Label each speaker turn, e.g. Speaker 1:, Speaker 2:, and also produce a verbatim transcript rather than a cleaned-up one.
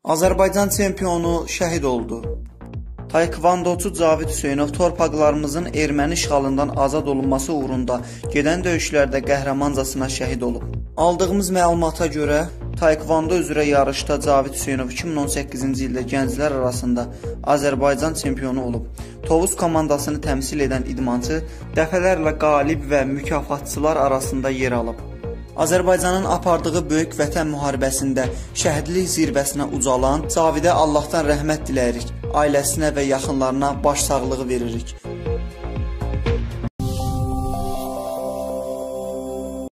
Speaker 1: Azərbaycan çempionu şəhid oldu. Taekvondoçu Cavid Hüseynov torpaqlarımızın erməni işğalından azad olunması uğrunda gedən döyüşlərdə qəhrəmancasına şəhid olub. Aldığımız məlumata görə, taekvondo üzrə yarışda Cavid Hüseynov iki min on səkkizinci ildə gənclər arasında Azərbaycan çempionu olub. Tovuz komandasını təmsil edən idmançı dəfələrlə qalib və mükafatçılar arasında yer alıb. Azərbaycanın apardığı böyük vətən müharibəsində şəhidlik zirvəsinə ucalan Cavidə Allahdan rəhmət diləyirik, ailəsinə və yaxınlarına başsağlığı veririk.